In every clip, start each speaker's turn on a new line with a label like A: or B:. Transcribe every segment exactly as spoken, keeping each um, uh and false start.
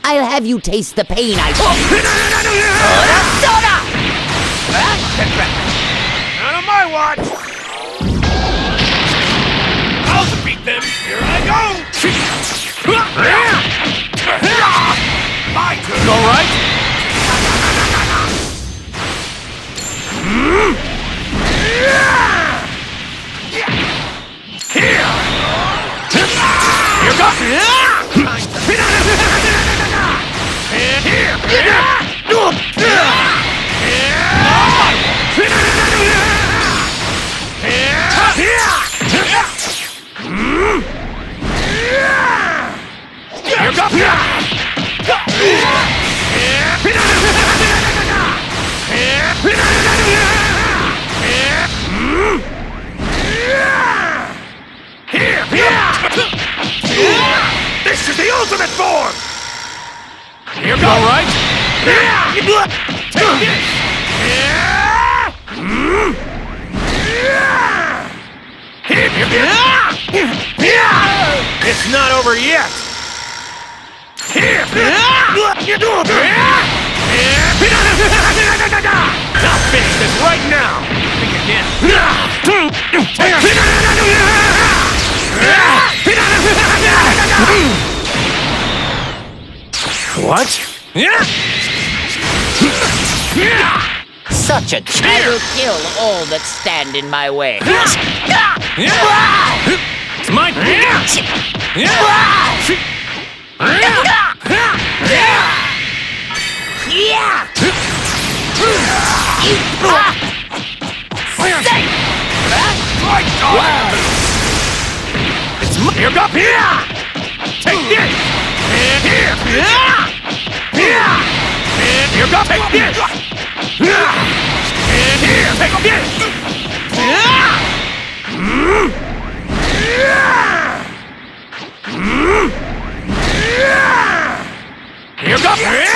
A: I'll have you taste the pain I
B: Oh,
A: feel.
B: soda,
A: soda!
B: Not on my watch! I'll defeat them! Here I go! My turn! All right! Here! Here goes! Here goes! Here! This is the ultimate form! Here goes! All right! Take this! It's not over yet! Here! I'll finish this right now! Think again! What?
A: Such a ch- I will kill all that stand in my way.
B: It's mine! It's mine! Here go! Take this! And here! And here go! Take this! And here! Take this! Here go!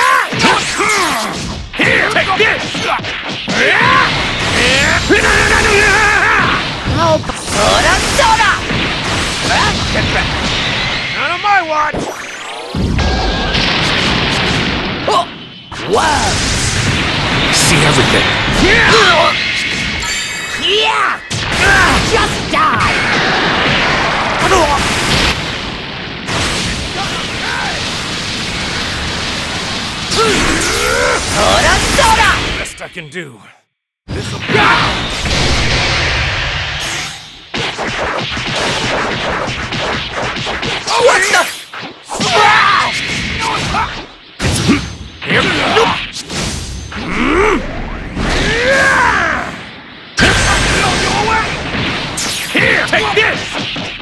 B: Here! Take this!
A: Oh, soda, soda!
B: Get back! Not on my watch!
A: Oh, wow!
B: See everything.
A: Yeah! Just die! Soda, soda!
B: Best I can do. This'll be.
A: Oh, what the?
B: Here we go. Here, take this!